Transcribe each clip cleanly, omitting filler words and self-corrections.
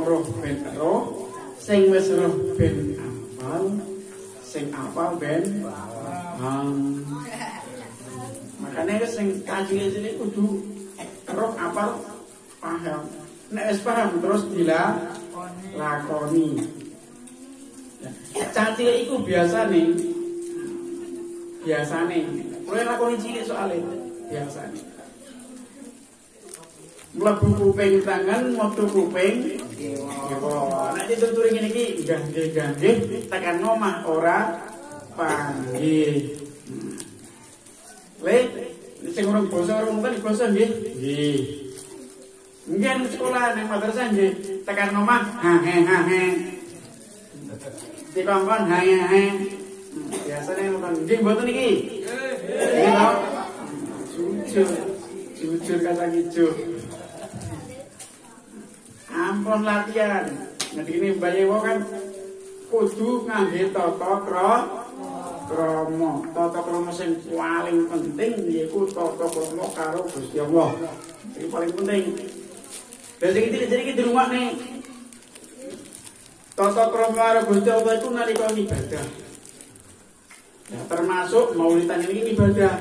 roh ben roh, sing wis roh ben apal, sing apal ben paham. Makanya sing kaji kudu roh apal paham. Nek wis paham terus dilakoni. Caci iku biasane mulai lakoni cilik soalnya biasane mlebu kuping tangan metu kuping kiwa. Nek dituturi ngene iki ganggih tekan omah ora panggih. Le sing urung basa urung mungkin basa nggih. Nggih. Mungkin sekolah nang madrasah nggih tekan omah ha. Dikongkon ha. Biasane ngono nggih mboten iki. Nggih. Jujur kata hijau. Ampun latihan. Nanti ini bayewo kan kudu ngangge tata krama. Tata krama sing paling penting yaiku tata krama karo Gusti Allah. Iki paling penting. Lah sing iki di rumah nih. Tata krama karo Gusti Allah itu nalika ibadah. Ya, termasuk maulidan ini ibadah.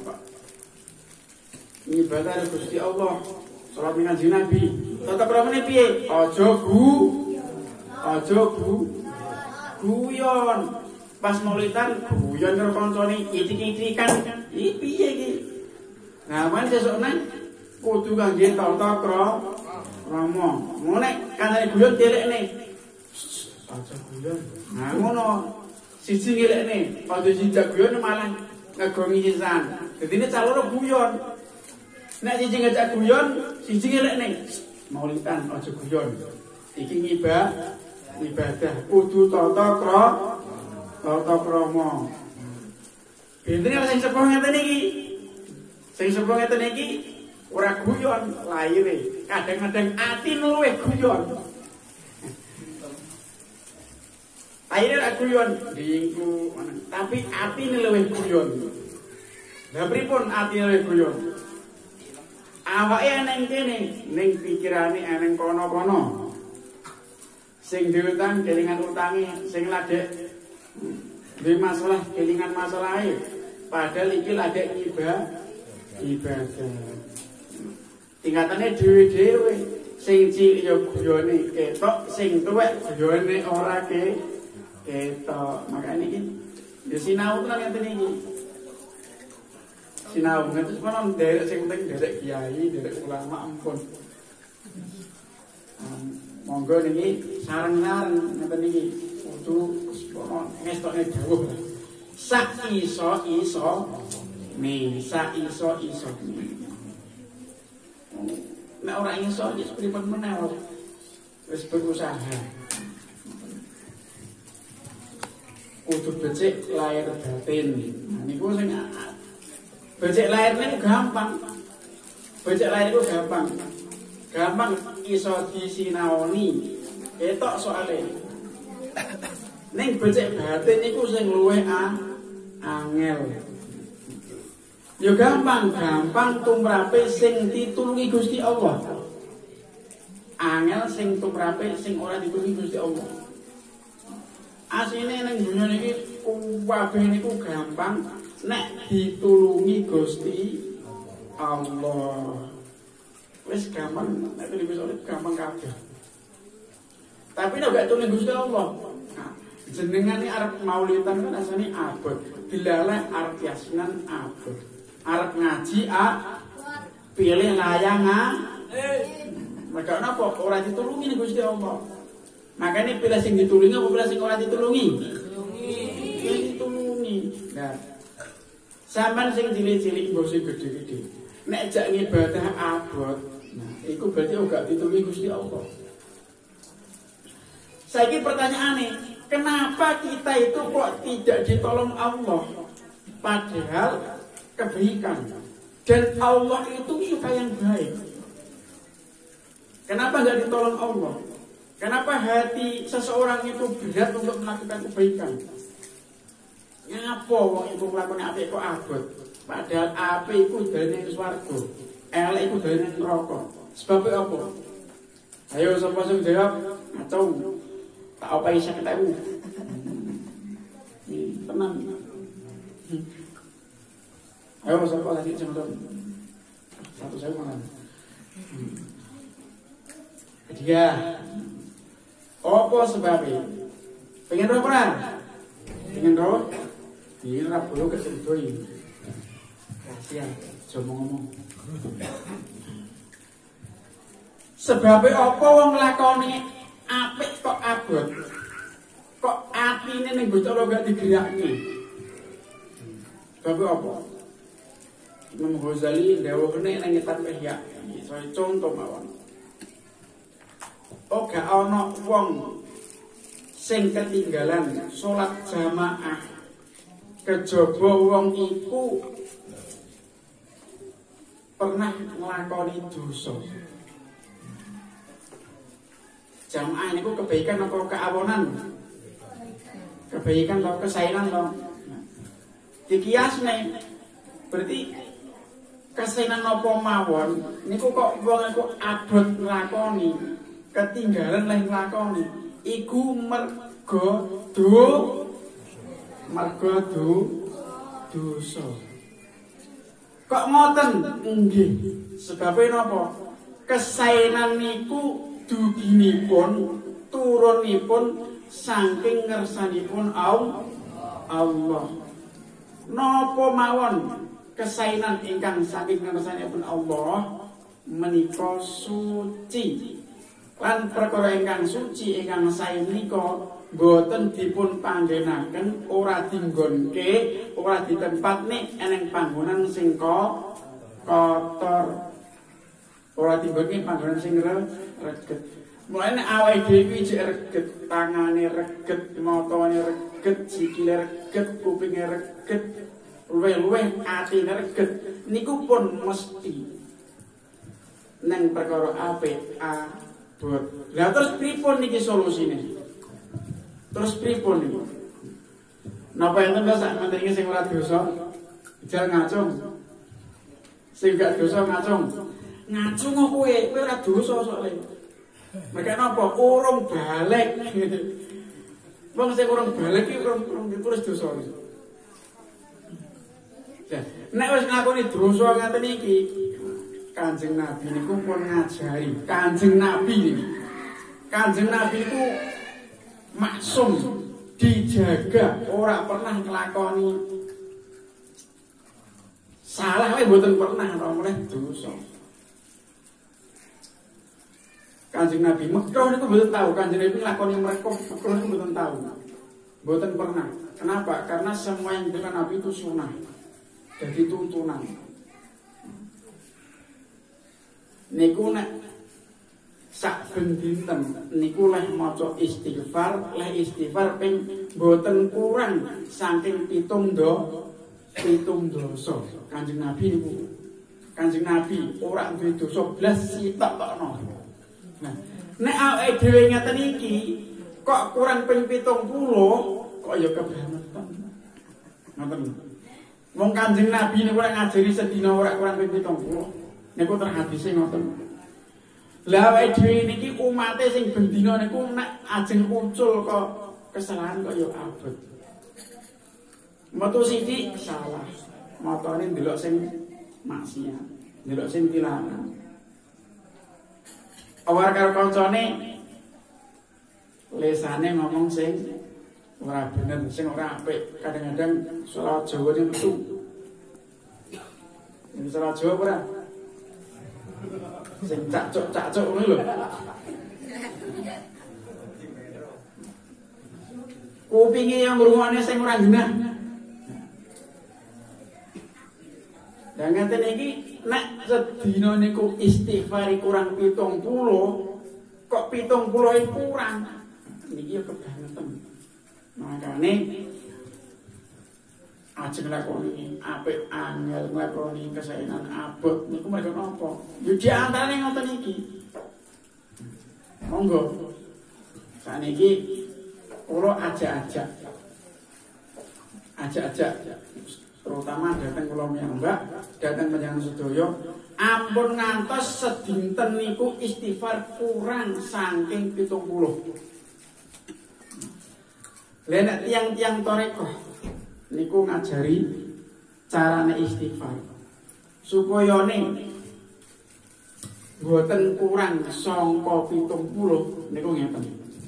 Ibadah karo Gusti Allah. Salat ngaji Nabi. Tata kramane piye? Aja guyon. Pas maulidan guyon karo kancane itik-itikan. Iki piye iki? Nah, man sesukne kudu kangge tata krama. Ngono kancane guyon dilekne. Aja guyon. Nah, ngono. Siji ngelekne, padha siji guyon malah ngegongi sisan. Dadine calon guyon. Nek siji ngajak guyon, siji ngelekne. Maulidan aja guyon. Iki ibadah kudu tata krama. Bentene sing sepuh ngeten iki. Sing sepuh ngeten iki ora guyon laire. Kadang-kadang ati luwih guyon. Akhirnya guyon dingku, tapi ati luwih guyon. Lah pripun ati luwih guyon? Awake neng kene, ning pikirane neng kono-kono. Sing diutang kelingan utange, sing ladek duwe masalah kelingan masalahe. Padahal iki ladek ibadah. Tingkatane dhewe-dhewe. Sing cilik ya guyone ketok, sing tuwek guyone ora ketok. Makane iki ya sinau tenan ngeten iki. Sinau ngeten kono nderek sing penting nderek kiai, nderek ulama ampun. Monggo niki sareng-sareng ngeten iki kudu kono ngestokne dawuh. Sak iso nek ora iso wis pripun meneh wis berusaha. Kudu becik lahir batin. Nah niku sing becik lahir niku gampang. Becik lahir niku gampang. Gampang iso disinaoni. Ketok soalé. Ning becik batin niku sing luwih angel. Ya gampang tumrape sing ditulungi Gusti Allah. Angel sing tumrape sing ora ditulungi Gusti Allah. Asline ning dunya niki kabeh niku gampang nek ditulungi Gusti Allah. Wis gampang nek ditulungi gampang kabeh. Tapi nek gak tulungi Gusti Allah, jenengane arep maulidan kan asane abot. Dilaleh arep yasinan abot. Arep ngaji pilih layang maka napa ora ditulungi Gusti Allah. Makanya pilih sing ditulungi apa pilih sing ora ditulungi? Ditulungi. Nah, sampean sing cilik-cilik mbok sing gedhe-gedhe. Nek jak ngibadah abot, nah iku berarti ora ditulungi Gusti Allah. Saiki pertanyaane, kenapa kita itu kok tidak ditolong Allah? Padahal kebaikan dan Allah itu suka yang baik. Kenapa nggak ditolong Allah? Kenapa hati seseorang itu berat untuk melakukan kebaikan? Ngapa wong iku nglakoni apik kok abot? Padahal apik iku dalane swarga, elek iku dalane neraka. Sebab apa? Ayo sapa sing jawab? Ngacung. Tak opahi 50.000. Tenang. Ayo sapa lagi sing ngacung? 1.000 malam. Ketiga. Apa sebabnya? Pengen roh ora? Pengen roh? Ini ra perlu kesedoi. Kasihan, coba ngomong. Sebabnya apa wong nglakoni apik kok abot? Kok atine ning Gusti Allah gak digerakne? Sebab apa? Imam Ghazali dawuhne nang kitab Ihya, iso contoh mawon. Oh gak ana wong sing ketinggalan salat jamaah kejaba wong iku pernah nglakoni dosa. Jamaah niku kebaikan apa keawonan? Kebaikan atau kesainan to? Dikiasne berarti kesainan apa mawon niku kok wong iku abot nglakoni, ketinggalan leh nglakoni. Iku mergo dosa. Kok ngoten? Nggih. Sebabe napa? Kesainan niku duginipun turunipun saking ngersanipun Allah. Napa mawon kesainan ingkang saking ngersanipun Allah menika suci. Lan perkara ingkang suci ingkang sae menika boten dipun panggenaken, ora dinggonke, ora ditempatne eneng panggonan sing kotor. Ora dinggonke panggonan sing reget. Mulane awake dhewe iki reget, tangane reget, matane reget, sikile reget, kupinge reget, luweh-luweh atine reget. Niku pun mesti nang perkara apik abot. Lah terus pripun niki solusine? Terus pripun niku? Napa enten ta sak mentinge sing ora dosa? Ijal ngacung. Sing gak dosa ngacung. Ngacung kok kowe ora dosa soalé. Mereka napa? Urung balik. Wong sing urung balik iki urung terus dosa. Nek wis ngakoni dosa ngaten iki, Kanjeng Nabi niku pun ngajari. Kanjeng Nabi niku maksum, dijaga, ora pernah nglakoni salah wae mboten pernah ora dosa. Kanjeng Nabi Mekah niku mboten tahu, Kanjeng Nabi nglakoni Mekah niku mboten tahu. Mboten pernah. Kenapa? Karena semua yang dilakukan Nabi itu sunnah. Jadi tuntunan. Niku nek sak ben dinten niku leh maca istighfar ping mboten kurang saking 7 dosa. Kanjeng Nabi niku. Kanjeng Nabi ora duwe dosa blas sitok tokno. Nah, nek awake dhewe ngeten iki kok kurang ping 70 kok ya kebangetan. Ngoten. Wong Kanjeng Nabi niku ora ngajari sedina ora kurang ping 70. Niku terhadise ngoten. Lah awake dhewe niki umate sing bendina niku nek ajeng ucul kok kesalahan kok ya abot. Metu sithik salah. Matane ndelok sing maksiat, ndelok sing dilarang. Awar karo kancane lesane ngomong sing ora bener, sing ora apik. Kadang-kadang salah Jawa ning metu. Ini salah Jawa ora? Sing cacuk ngono lho. Kupinge yang ngrungokne sing ora genah. Dan ngaten iki nek sedina niku istighfar kurang 70, kok 70 kurang. Niki ya kebangetan. Makane ajeng lakoni apik angel nglakoni kesainan abot niku mereka napa? Yo di antarane ngoten iki. Monggo. Saniki kula ajak-ajak terutama datang kula mbak, datang panjenengan sedaya, ampun ngantos sedinten niku istighfar kurang saking 70. Lha nek tiyang-tiyang thoriqot niku ngajari carane istighfar. Supaya mboten kurang sangka 70 niku ngeten.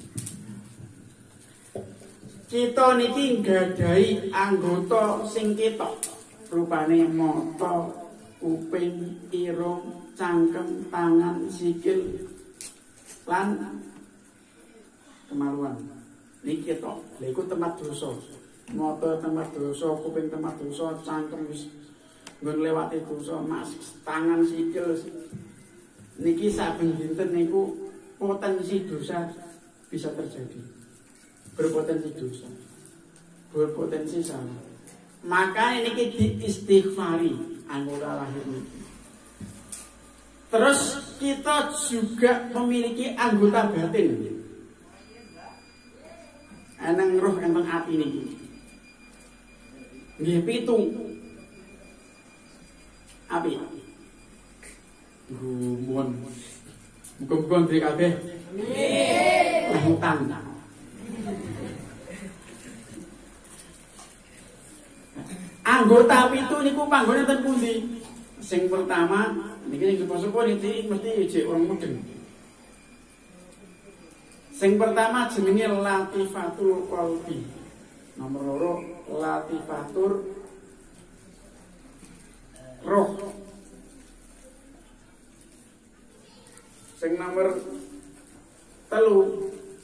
Kita niki nggadahi anggota sing ketok, rupane mata, kuping, irung, cangkem, tangan, sikil lan kemaluan. Niki ketok. Lha iku tempat dosa. Mata tempat dosa, kuping tempat dosa, cangkem wis nggon lewati dosa, mas, tangan, sikil. Niki saben dinten niku potensi dosa bisa terjadi. Berpotensi dosa, berpotensi salah. Maka ini diistighfari anggota lahir niki. Terus kita juga memiliki anggota batin. Eneng roh eneng ati niki. Nggih 7. Api. Gumun. Muga-muga ndek kabeh. Nggih. Hutan. Anggota 7 niku panggone ten pundi? Sing pertama niki sing sepuh niki mesti jek orang mudeng. Sing pertama jenenge latifatul qalbi. Nomor 2 latifatur roh. Sing nomor 3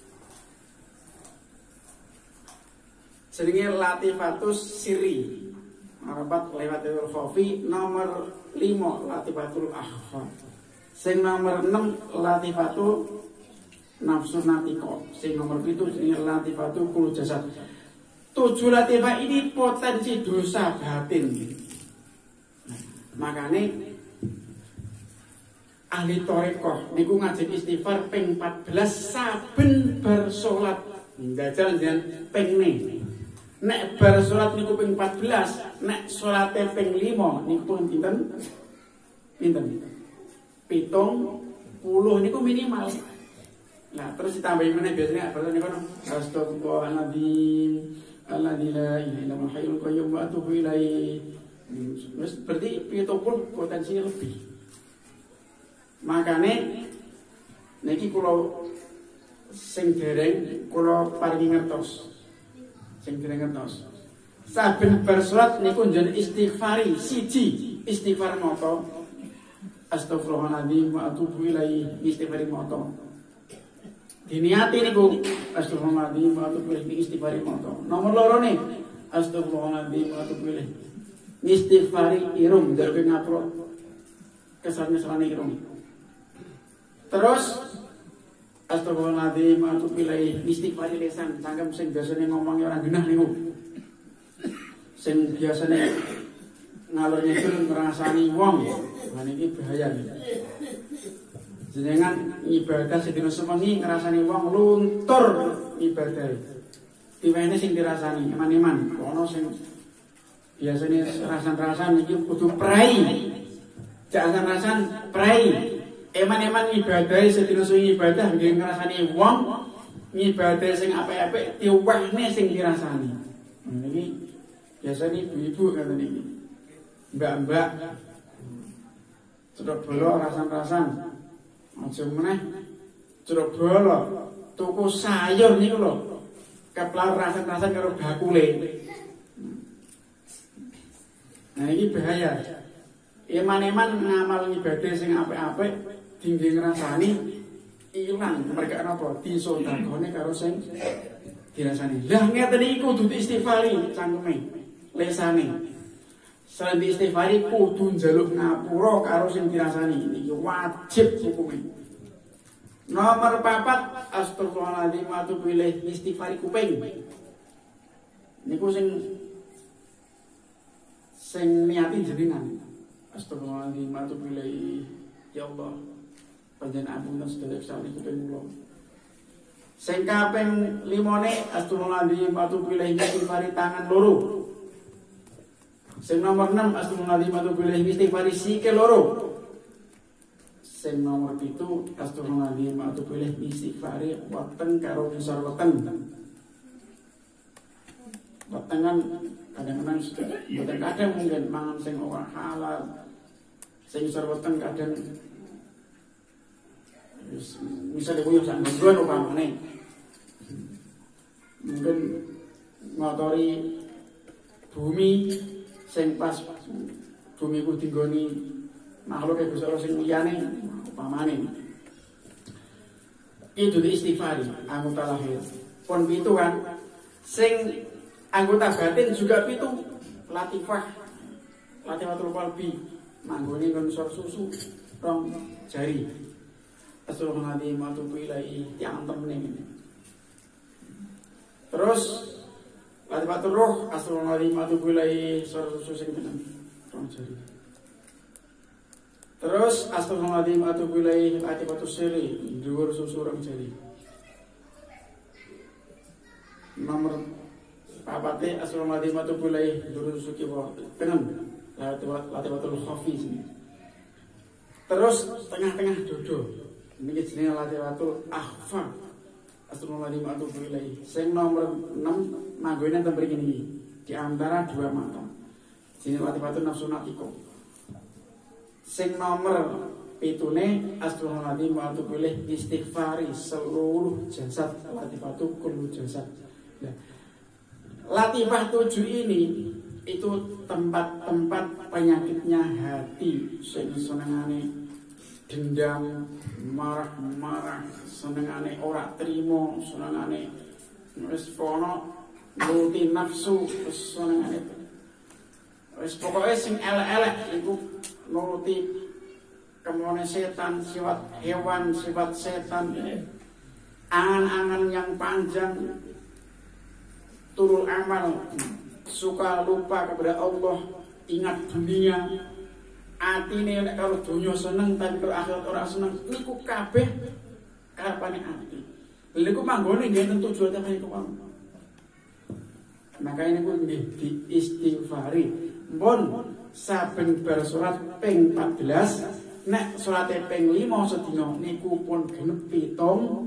jenenge latifatus sirri. Arabat lewatul khofi. Nomor 5 latifatul akhfa. Sing nomor 6 latifatul nafsu natiko. Sing nomor 7 jenenge latifatul kulu jasad. 7 latifah ini potensi dosa batin. Makane ahli thoriqot niku ngajeng istighfar ping 14 saben bar salat. Njajal njen ping 6. Nek bar salat niku ping 14, nek salate ping 5 niku pinten? Pinten? 70 niku minimal. Nah, terus ditambahi meneh biasanya apa niku astagfirullahaladzim alladzi la ilaha illa huwal hayyul qayyum wa atubu ilaihi. Wis berarti 70 potensinya lebih. Makane niki kula sing dereng kula paringi ngertos. Sing dereng ngertos. Saben bar salat niku njen istighfari siji, istighfar mata. Astagfirullahaladzim wa atubu ilaihi, istighfari mata. Diniati niku astagfirullahaladzim wa atubu ilaihi, istighfari mata. Nomor 2 nih astagfirullahaladzim wa atubu ilaihi. Istighfari irung dari ngapura kesalahan irung. Terus astagfirullahaladzim wa atubu ilaihi, istighfari lisan, cangkem sing biasane ngomongnya orang genah niku. Sing biasane ngalor ngidul ngrasani wong. Lah niki bahaya niki. Jenengan ibadah sedina sewengi ngrasani wong luntur ibadah. Diwene sing dirasani eman-eman, ono sing biasanya rasan-rasan iki kudu prai. Jangan rasan prai. Eman-eman ibadah sedina suwi ibadah nggih ngrasani wong ngibadah sing apik-apik diuwehne sing dirasani. Niki biasanya ibu-ibu kata niki. Mbak-mbak Surabaya rasan-rasan aja meneh Surabaya tuku sayur niku lho keplar rasan-rasan karo bakule. Nah ini bahaya. Eman-eman ngamal ibadah sing apik-apik dingge ngrasani ilang mereka napa disodakone karo sing dirasani. Lah ngeten iki kudu istighfari cangkeme lesane. Selain istighfari kudu njaluk ngapura karo sing dirasani. Iki wajib hukume. Nomor 4 astagfirullahaladzim wa atubu ilaih, istighfari kuping. Niku sing niati jenengan. Astagfirullahaladzim wa atubu ilaih. Ya Allah, panjenengan ampun sedaya kesalahan kuping kula. Sing kaping 5 astagfirullahaladzim wa atubu ilaih, istighfari tangan loro. Sing nomor 6 asrul ngazimatu bilih istighfar sikil loro. Sing nomor 7 asrul ngazimatu bilih istighfar weteng karo ngisor weteng. Weteng kan kadang-kadang mboten kadang mungkin mangan sing ora halal. Sing ngisor weteng kadang misalnya kuyuh sak nggon upamane mungkin ngotori bumi sing pas bumi ku dinggoni makhluk Gusti Allah sing liyane upamane itu istighfar anggota lahir pon 7 kan sing anggota batin juga 7 latifatul qalbi manggone ngonsor susu rong jari asrul ngazimatu bilai yang temen ini. Terus latifatul roh asrul ngazimatu bilai susu sing temen rong jari. Terus asrul ngazimatu bilai latifatus syeh dhuwur susu rong jari. Nomor papate asrul ngazimatu bilai dhuwur susu kiwa tengen latifatul khafi sini. Terus tengah-tengah dodo ini jenenge latifatul akhfa asrul ngazimatu bilai sing nomor 6 manggone ten mriki niki di antara dua mata jenenge latifatul nafsu natiko sing nomor 7 asrul ngazimatu bilai istighfari seluruh jasad latifatul kullu jasad. Nah, latifah 7 ini itu tempat-tempat penyakitnya hati sing senengane dendam, marah-marah, senengane ora trimo, senengane wis pono nuruti nafsu, senengane wis pokoke sing elek-elek iku nuruti kemauan setan, sifat hewan, sifat setan, angan-angan yang panjang, turul amal, suka lupa kepada Allah, ingat dunia. Atine nek kalau dunia seneng tapi kalau akhirat ora seneng niku kabeh karepane ati. Lha niku manggone nggih tentu tujuan ta niku. Makanya niku nggih diistighfari. Mpun saben bar salat ping 14 nek salate ping 5 sedina niku pun genep 70.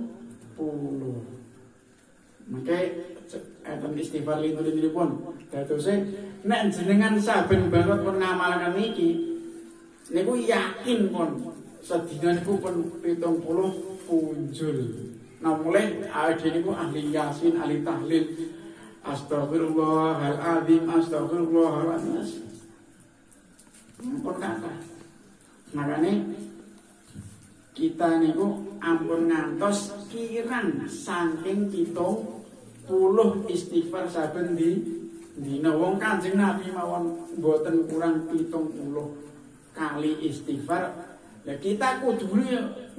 Mangke enten istighfar linturipun dadose nek jenengan saben bar pun ngamalaken niki niku yakin pun sedina niku pun 70 punjul. Nah mulai awake niku ahli yasin, ahli tahlil. Astagfirullahaladzim, astagfirullahaladzim. Pun kata. Makanya kita niku ampun ngantos kirang saking 70 istighfar saben dina. Wong Kanjeng Nabi mawon mboten kurang 70 kali istighfar. Lah kita kudune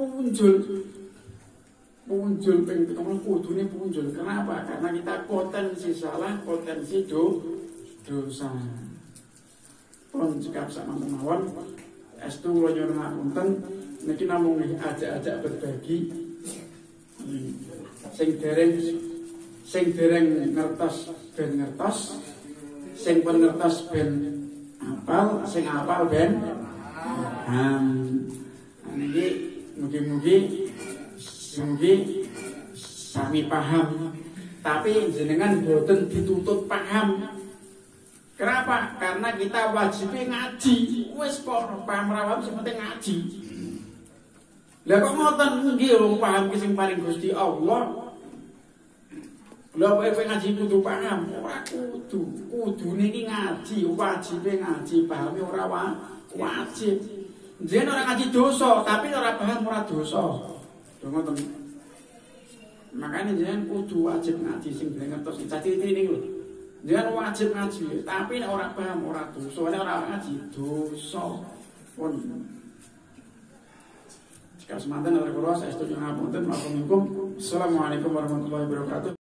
punjul ping kudune punjul. Kenapa? Karena kita potensi salah, potensi dosa. Pun cekap sama mawon estu kula nyuwun ngapunten niki namung ajak-ajak berbagi sing dereng ngertos ben ngertos, sing pun ngertos ben apal, sing apal ben niki mugi-mugi sami paham, tapi jenengan boten dituntut paham. Kenapa? Karena kita wajib ngaji. Wis kok paham rawam sing penting ngaji. Lah kok ngoten nggih paham ki sing paring Gusti Allah. Lah kowe ngaji kudu paham, ora kudu. Kudune iki ngaji, wajibe ngaji, pahame ora wajib. Jeneng ora ngaji dosa, tapi ora paham ora dosa. Ngoten. Makanya jenengan kudu wajib ngaji sing ngertos caciti niku lho. Jenengan wajib ngaji, tapi nek ora paham ora dosa, nek ora ngaji dosa. Pun jika semanten ora kula saestu ngapunten. Assalamualaikum warahmatullahi wabarakatuh.